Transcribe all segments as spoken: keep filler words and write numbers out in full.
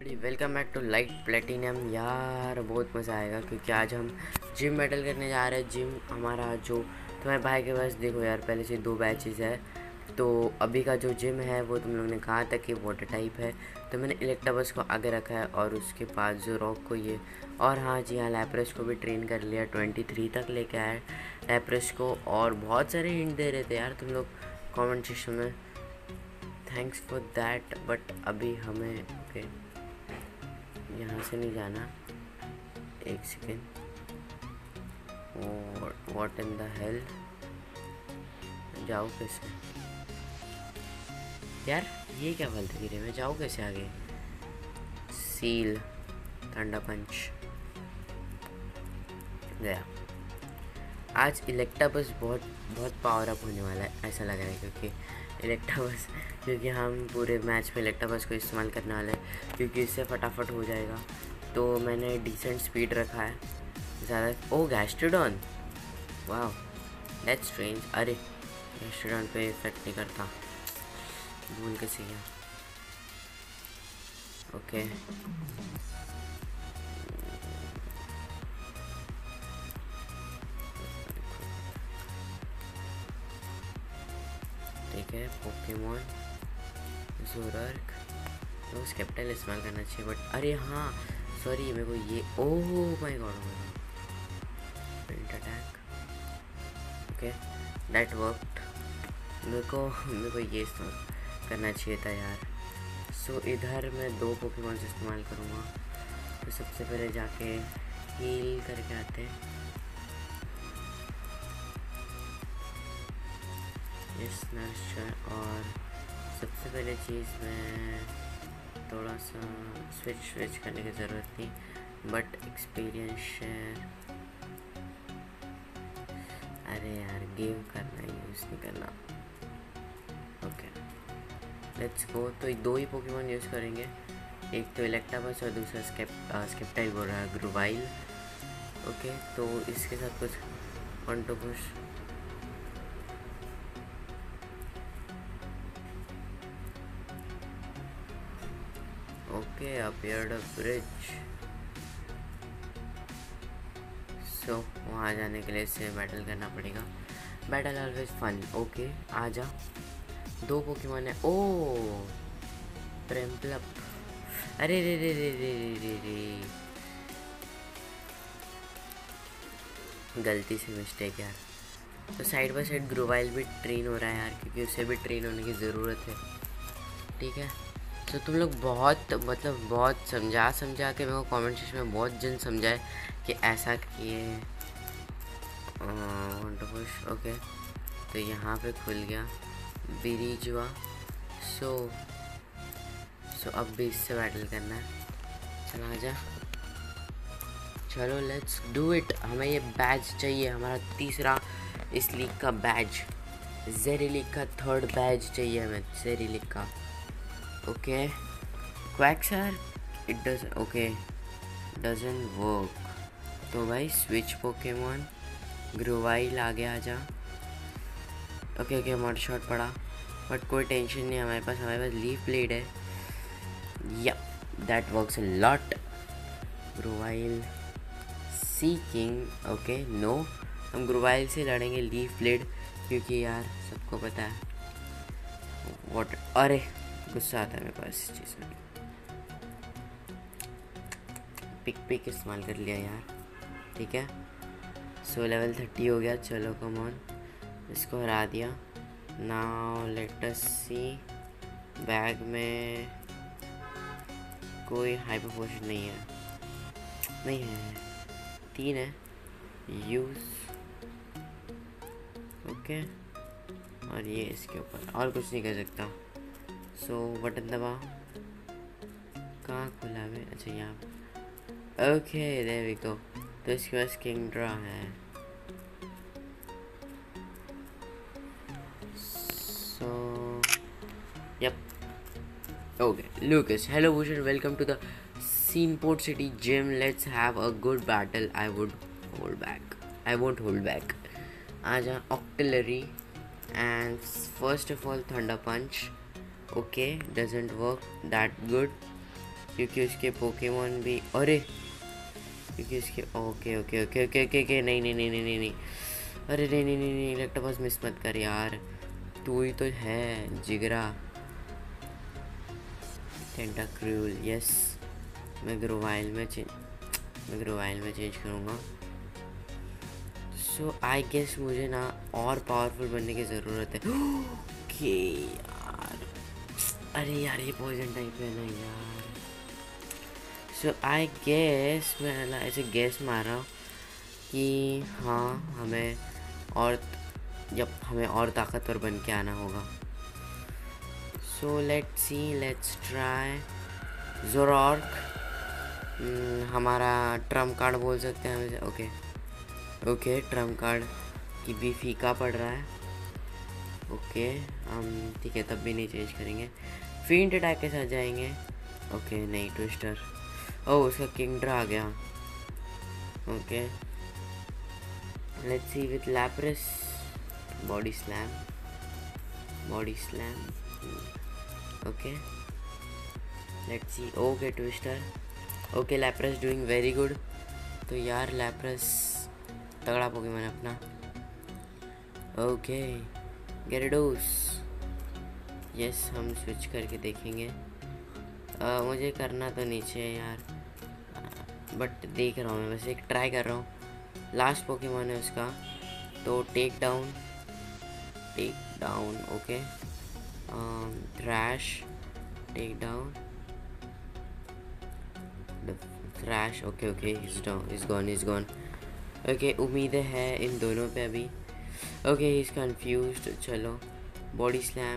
Welcome back to light platinum. यार बहुत मज़ा आएगा क्योंकि आज हम जिम बैटल करने जा रहे हैं। जिम हमारा जो तुम्हारे भाई के पास देखो यार, पहले से दो बैचेस है। तो अभी का जो जिम है वो तुम लोग ने कहा था कि वाटर टाइप है, तो मैंने इलेक्टाबस को आगे रखा है और उसके पास जो रॉक को ये, और हाँ जी हाँ, लैप्रेस को भी ट्रेन कर लिया। ट्वेंटी थ्री तक लेके आए लैप्रेस को, और बहुत सारे हिंट दे रहे थे यार तुम लोग कमेंट सेक्शन में। Thanks for that. बट अभी हमें ओके यहाँ से नहीं जाना। एक second, what in the hell, जाओ कैसे यार, ये क्या फालतू गिरे, मैं जाऊँ कैसे आगे। सील, ठंडा पंच गया। आज इलेक्टाबस बहुत बहुत पावर अप होने वाला है ऐसा लग रहा है, क्योंकि इलेक्टाबस क्योंकि हम पूरे मैच में इलेक्टाबस को इस्तेमाल करने वाले हैं, क्योंकि इससे फटाफट हो जाएगा। तो मैंने डिसेंट स्पीड रखा है ज़्यादा। ओ गैस्ट्रोडॉन, वाह दैट्स स्ट्रेंज। अरे गैस्ट्रोडॉन पे इफेक्ट नहीं करता, भूल के सी गया। ओके ठीक है। पोकेमॉन ज़ोरार्क, तो स्केप्टल इस्तेमाल करना चाहिए, बट अरे हाँ सॉरी, मेरे को ये oh my god print attack. Okay that worked. मेरे को मेरे को ये इस्तेमाल करना चाहिए था यार। सो so, इधर मैं दो पोकेमॉन इस्तेमाल करूँगा। तो सबसे पहले जाके हील करके आते हैं। इस नर्चर, और सबसे पहले चीज़ में थोड़ा सा स्विच स्विच करने की ज़रूरत थी, बट एक्सपीरियंस शेयर, अरे यार गेम करना, यूज़ नहीं करना। Okay let's go. तो दो ही पोकेमॉन यूज़ करेंगे, एक तो इलेक्टाबस और दूसरा स्केप स्केप्टाइल बोल रहा है, ग्रुवाइल। ओके तो इसके साथ कुछ कॉन्टो पुश। Okay appeared a bridge. So वहाँ जाने के लिए इससे बैटल करना पड़ेगा। Battle always fun. ओके आ जा, दो पोकेमॉन है। ओ प्रेम्पलप, अरे रे रे रे रे रे रे रे गलती से मिस्टेक यार। तो साइड बाय साइड ग्रोवाइल भी ट्रेन हो रहा है यार, क्योंकि उसे भी ट्रेन होने की ज़रूरत है। ठीक है तो तुम लोग बहुत मतलब बहुत समझा समझा के मेरे को कमेंट सेक्शन में बहुत जन समझाए कि ऐसा किए। पुश ओके, तो यहाँ पे खुल गया बिरीजुआ। सो सो अब भी इससे बैटल करना है। चला जा, चलो लेट्स डू इट। हमें ये बैज चाहिए, हमारा तीसरा इस लीग का बैज। जेरी लीग का थर्ड बैज चाहिए हमें, जेरी लीग का। ओके क्वैक्सर, it does okay doesn't work. तो भाई स्विच पोकेमॉन, ग्रोवाइल आगे आ जा। ओके ओके मड शॉट पड़ा, बट कोई टेंशन नहीं, हमारे पास हमारे पास लीफ ब्लेड है। Yeah that works a lot. Grovyle seeking, okay no, हम ग्रोवाइल से लड़ेंगे लीफ ब्लेड, क्योंकि यार सबको पता है वाटर। अरे गुस्सा आता है मेरे पास इस चीज़ में। पिक पिक इस्तेमाल कर लिया यार। ठीक है सो लेवल थर्टी हो गया। चलो कम ऑन, इसको हरा दिया। Now let us see, bag में कोई हाइपर पोशन नहीं है, नहीं है, तीन है। यूज ओके, और ये इसके ऊपर, और कुछ नहीं कर सकता। सो बटन दबा, कहाँ खुला है? अच्छा यहाँ पे। Okay there we go. तो इसके पास किंग ड्रा है। So yup okay Lucas, hello Bhushan, welcome to the Sceneport City gym. Let's have a good battle. I would hold back, I won't hold back. आजा Octillery, and first of all Thunder Punch. Okay doesn't work that good. क्योंकि उसके Pokemon भी, अरे क्योंकि उसके, okay okay okay okay okay okay नहीं नहीं नहीं नहीं नहीं नहीं अरे नहीं नहीं नहीं नहीं इलेक्ट्रोबस मिस मत कर यार, तू ही तो है जिगरा। Tentacruel, yes. मैं ग्रोवाइल में चेंज मैं ग्रोवाइल में चेंज करूँगा। सो आई गेस मुझे ना और पावरफुल बनने की ज़रूरत है। ओके यार, अरे यार ये पॉइजन टाइप है ना यार। सो आई गेस मैं ना ऐसे गेस मार रहा हूँ कि हाँ हमें और जब हमें और ताकतवर बन के आना होगा। So let's see, let's try Zoroark. हमारा ट्रम्प कार्ड बोल सकते हैं हम। ओके ओके ट्रम्प कार्ड की भी फीका पड़ रहा है। ओके हम ठीक है, तब भी नहीं चेंज करेंगे। फेंट अटैक के साथ जाएंगे। ओके नहीं, ट्विस्टर। ओह उसका किंगड्रा आ गया। Okay let's see with Lapras, body slam, body slam. Okay let's see, okay twister. Okay Lapras doing very good. तो यार लैप्रेस तगड़ा पोकेमॉन अपना। ओके गेरेडोस, यस हम स्विच करके देखेंगे। आ, मुझे करना तो नीचे है यार, बट देख रहा हूँ मैं, बस एक ट्राई कर रहा हूँ। लास्ट पोकेमॉन है उसका, तो take down, take down. Okay thrash, take down the thrash. Okay okay is down, is gone, is gone. Okay उम्मीदें है इन दोनों पे अभी। Okay he is confused. चलो बॉडी स्लैम।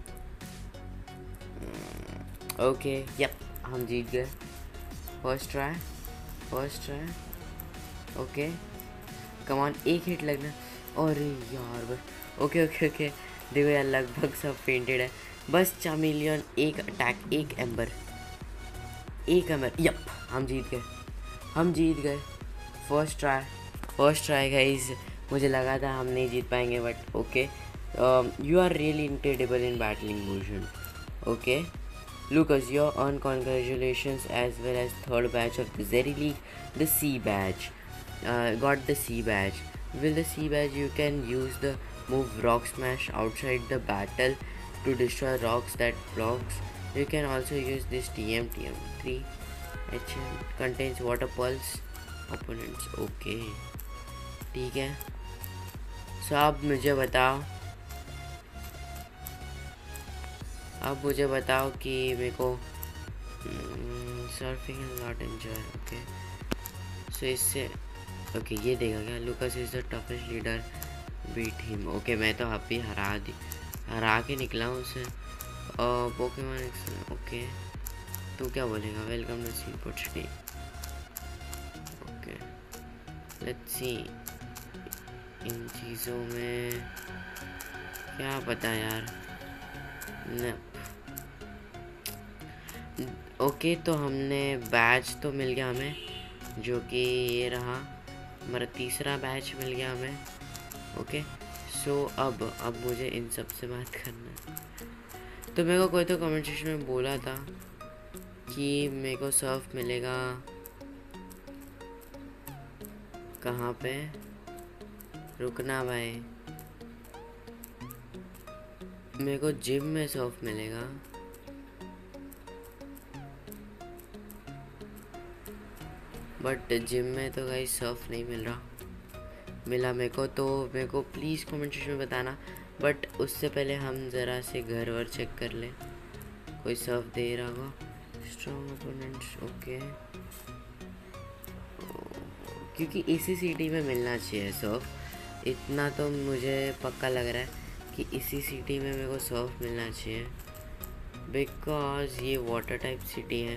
ओके यप हम जीत गए। First try, first try. Okay come on, एक हिट लगना। अरे यार बस। ओके ओके ओके देखो यार लगभग सब फेंटेड है। बस चामिलियन, एक अटैक, एक एम्बर, एक एम्बर। यप हम जीत गए, हम जीत गए। First try, first try guys. मुझे लगा था हम नहीं जीत पाएंगे, but okay. You are really incredible in battling motion. Okay Lucas, you earn congratulations as well as third badge of the Zeri League, the C badge. Uh, got the C badge. With the C badge, you can use the move Rock Smash outside the battle to destroy rocks that blocks. You can also use this T M T M three. H M contains water pulse opponents. Okay, ठीक है। So अब मुझे बताओ, अब मुझे बताओ कि मेरे को surfing is not enjoy. Okay so इससे ओके ये देगा क्या, Lucas is the toughest leader, beat him. Okay मैं तो अभी हरा दी, हरा के निकला हूँ उसे। पोकेमॉन ओके तू क्या बोलेगा? वेलकम टू सी पोर्चुगी। ओके लेट्स सी, इन चीज़ों में क्या पता यार न। ओके okay, तो हमने बैच तो मिल गया हमें, जो कि ये रहा हमारा तीसरा बैच मिल गया हमें। ओके okay, सो so, अब अब मुझे इन सब से बात करना है। तो मेरे को कोई तो कमेंट सेक्शन में बोला था कि मेरे को सर्फ मिलेगा कहाँ पे, रुकना भाई, मेरे को जिम में सर्फ मिलेगा। बट जिम में तो गाइस सर्फ नहीं मिल रहा, मिला मेरे को तो मेरे को प्लीज़ कमेंट सेक्शन में बताना। बट उससे पहले हम ज़रा से घर वर चेक कर लें, कोई सर्फ दे रहा होगा। स्ट्रॉन्ग ओपोनेंट्स ओके, क्योंकि इसी सिटी में मिलना चाहिए सर्फ, इतना तो मुझे पक्का लग रहा है कि इसी सिटी में मेरे को सर्फ मिलना चाहिए, बिकॉज ये वाटर टाइप सिटी है।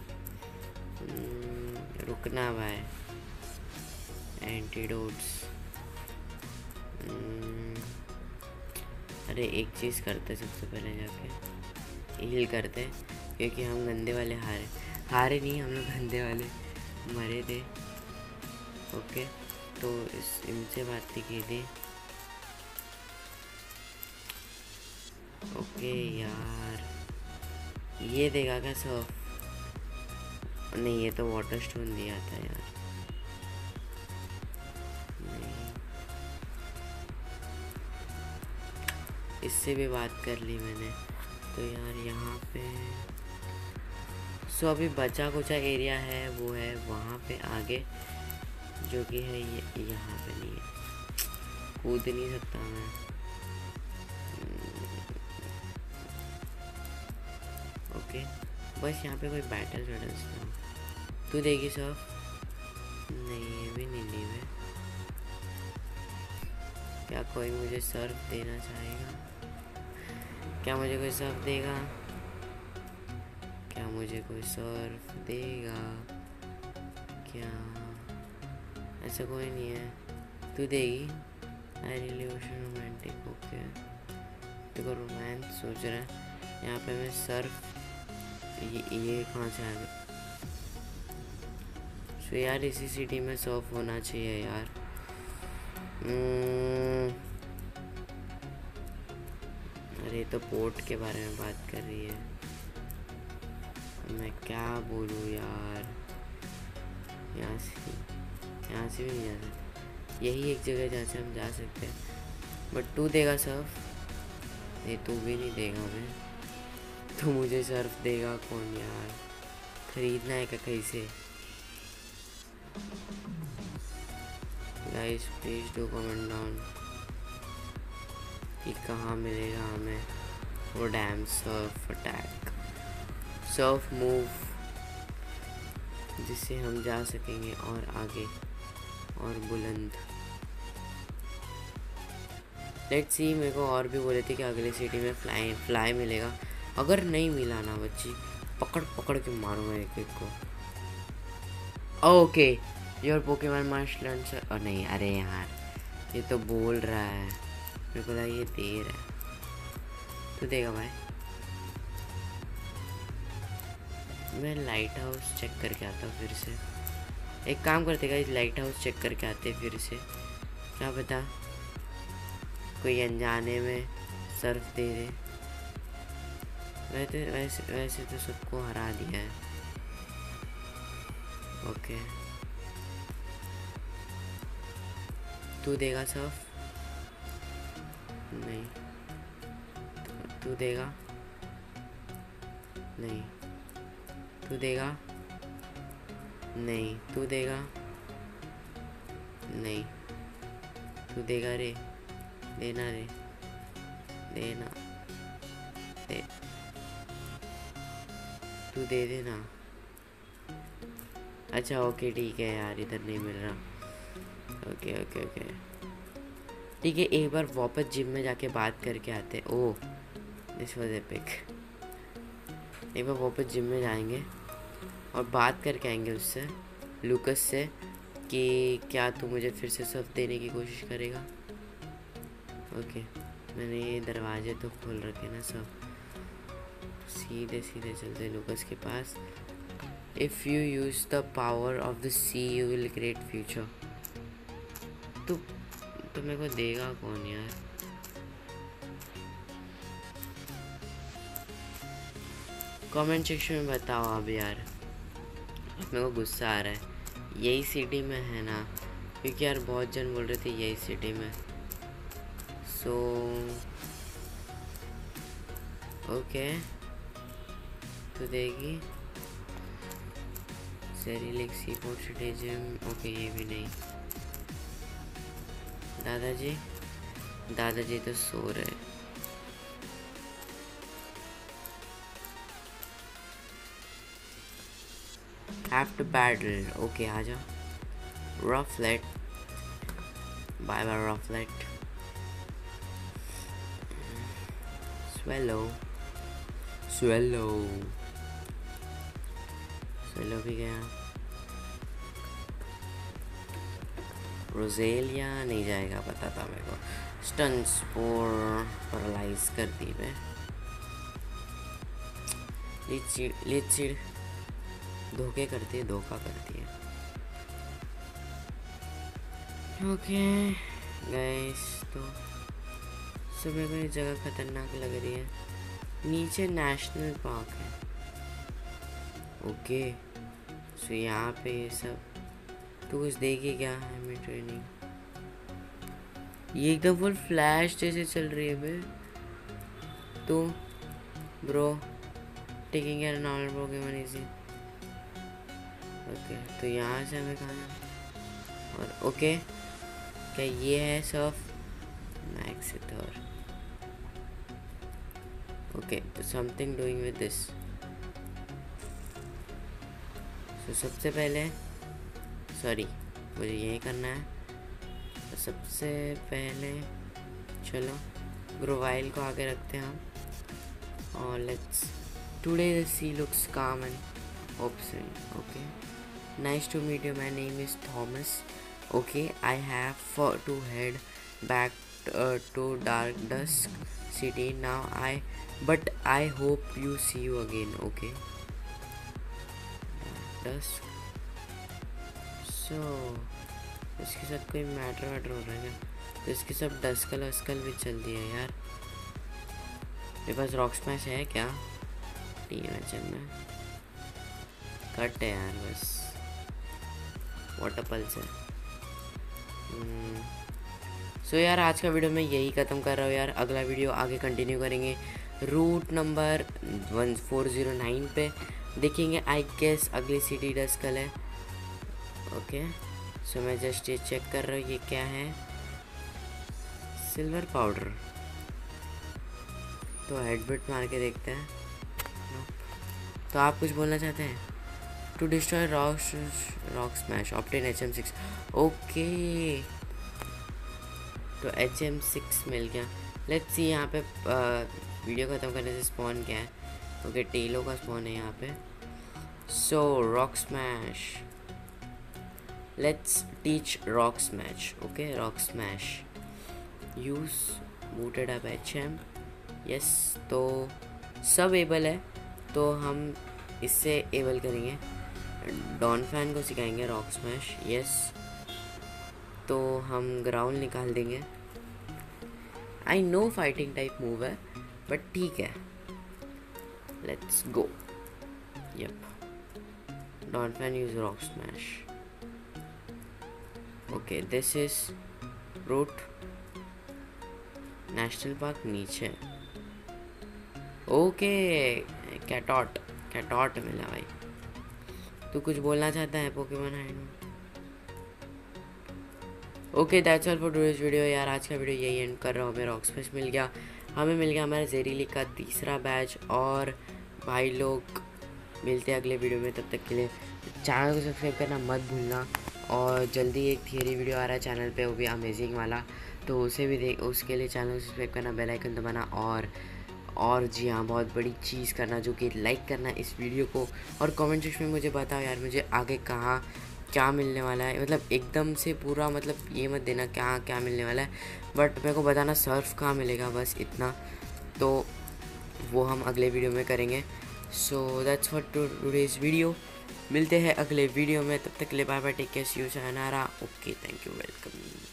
रुकना भाई, एंटीडोट्स। अरे एक चीज़ करते सबसे पहले जाके हील करते, क्योंकि हम गंदे वाले हारे हारे नहीं हम लोग गंदे वाले मरे थे। ओके तो इस इनसे बात की थी। ओके यार ये देगा क्या सर्फ? नहीं, ये तो वाटर स्टोन दिया था यार। नहीं, इससे भी बात कर ली मैंने। तो यार यहाँ पे सो अभी बचा कुचा एरिया है, वो है वहाँ पे आगे, जो कि है ये यहाँ पे नहीं है। कूद नहीं सकता मैं। ओके, बस यहाँ पे कोई बैटल वैटल्स ना हो। तू देगी सब? नहीं, ये भी नहीं ली मैं। क्या कोई मुझे सर्फ देना चाहेगा? क्या मुझे कोई सर्फ देगा? क्या मुझे कोई सर्फ देगा? क्या ऐसा कोई नहीं है? तू देगी? I really romantic. ओके, देखो रोमांस सोच रहा है। यहाँ पे मैं सर्फ, ये ये कहाँ से आ गया? सो यार इसी सिटी में सर्फ होना चाहिए यार। अरे तो पोर्ट के बारे में बात कर रही है, मैं क्या बोलूँ यार। यहाँ से यहाँ से भी नहीं जा सकते। यही एक जगह जहाँ से हम जा सकते हैं। बट तू देगा सर्फ? नहीं, तू भी नहीं देगा। मैं तो मुझे सर्फ देगा कौन यार? खरीदना है क्या कहीं से? Guys please do comment down कि कहाँ मिलेगा हमें वो damn surf attack, surf move, जिससे हम जा सकेंगे और आगे और बुलंद। लेट्स सी, मेरे को और भी बोले थे कि अगले सिटी में फ्लाई फ्लाई मिलेगा। अगर नहीं मिला ना बच्ची, पकड़ पकड़ के मारूंगा एक एक को। Okay, your Pokemon must learn sir. और नहीं, अरे यार ये तो बोल रहा है, मेरे को लगा ये दे रहा है। तो देगा भाई? मैं लाइट हाउस चेक करके आता हूँ फिर से। एक काम करते गाइस, लाइट हाउस चेक करके आते फिर से। क्या पता कोई अनजाने में सर्फ दे दे। वैसे वैसे वैसे तो सबको हरा दिया है। ओके, तू देगा सर्फ? नहीं। तू देगा? नहीं। तू देगा? नहीं। तू देगा? नहीं। तू देगा रे? देना रे, देना दे। तू दे देना। अच्छा ओके ठीक है यार, इधर नहीं मिल रहा। ओके ओके ओके ठीक है, एक बार वापस जिम में जाके बात करके आते। Oh this was epic. एक बार वापस जिम में जाएंगे और बात करके आएंगे उससे, लूकस से, कि क्या तू मुझे फिर से सर्फ देने की कोशिश करेगा। ओके, मैंने ये दरवाजे तो खोल रखे ना सब। सीधे सीधे चलते लूकस के पास। If you use the power of the sea you will create future. तो तो मेरे को देगा कौन यार? कमेंट सेक्शन में बताओ अब यार, मेरे को गुस्सा आ रहा है। यही सिटी में है ना? क्योंकि यार बहुत जन बोल रहे थे यही सिटी में। सो ओके, तो देगी सेरिलिक सी पोर्ट स्टेडियम। ओके, ये भी नहीं। दादाजी दादाजी तो सो रहे। Have to battle. ओके आ जा। Rufflet, bye bye Rufflet. Swellow Swellow Swellow भी गया। रोजेलिया नहीं जाएगा, पता था मेरे को। स्टन स्पोर पैरालाइज कर दी मैं। लीचिड लीचिड धोखे करती है, धोखा करती है। ओके गाइस, तो सुबह को ये जगह खतरनाक लग रही है। नीचे नेशनल पार्क है। ओके, सो यहाँ पे ये सब तो कुछ देखिए क्या है मेरी ट्रेनिंग, ये एकदम फुल फ्लैश जैसे चल रही है बे। तो bro taking care normal Pokemon easy. Okay तो यहाँ से हमें कहाँ है और ओके क्या ये है सर्फ मैक्सिथर। Okay something doing with this. तो सबसे पहले सॉरी मुझे यही करना है। तो सबसे पहले चलो ग्रोवाइल को आगे रखते हैं हम और let's today the sea looks calm and open. Okay nice to meet you, my name is Thomas. Okay I have to head back to Dark Dusk City now I but I hope you see you again. Okay dusk so इसके साथ कोई matter वैटर हो रहा है क्या? तो इसके सब डस्कल वस्कल भी चल दिया यार। मेरे पास रॉक स्मैश है क्या टीम मैचन में? कट है यार बस वाटर पल्स है। सो so यार आज का वीडियो मैं यही ख़त्म कर रहा हूँ यार। अगला वीडियो आगे कंटिन्यू करेंगे route number one four zero nine पे देखेंगे। आई गेस अगली सिटी डस्कल है। ओके सो मैं जस्ट ये चेक कर रहा हूँ ये क्या है, सिल्वर पाउडर। तो हेडबट मार के देखते हैं। तो आप कुछ बोलना चाहते हैं? To destroy rock rock smash obtain H M six. Okay तो एच एम सिक्स मिल गया। लेट्स सी यहाँ पे वीडियो ख़त्म करने से स्पॉन क्या है। ओके टेलो का स्पॉन है यहाँ पे। So rock smash let's teach rock smash. Okay rock smash use booted up H M. Yes तो सब एबल है तो हम इससे एबल करेंगे। डॉन फैन को सिखाएंगे रॉक स्मैश। यस तो हम ग्राउंड निकाल देंगे। I know fighting type move है बट ठीक है let's go. Yup Donphan use rock smash. Okay this is route national park नीचे। ओके कैटॉट कैटॉट मिला भाई। तू कुछ बोलना चाहता है पोकेमॉन हाइड में? Okay that's all for today's video यार। आज का वीडियो यही एंड कर रहा हूँ। हमें रॉक स्मैश मिल गया, हमें मिल गया हमारा जेरीली का तीसरा बैच। और भाई लोग मिलते हैं अगले वीडियो में, तब तक के लिए चैनल को सब्सक्राइब करना मत भूलना। और जल्दी एक थियरी वीडियो आ रहा है चैनल पे, वो भी अमेजिंग वाला, तो उसे भी देख, उसके लिए चैनल को सब्सक्राइब करना, बेल आइकन दबाना और और जी हाँ बहुत बड़ी चीज़ करना जो कि लाइक करना इस वीडियो को। और कमेंट सेक्शन में मुझे बताओ यार मुझे आगे कहाँ क्या मिलने वाला है। मतलब एकदम से पूरा मतलब ये मत देना क्या क्या मिलने वाला है, बट मेरे को बताना सर्फ कहाँ मिलेगा, बस इतना। तो वो हम अगले वीडियो में करेंगे। So that's for today's video. मिलते हैं अगले वीडियो में, तब तक के लिए bye bye, take care, see you, सायोनारा। Okay thank you, welcome.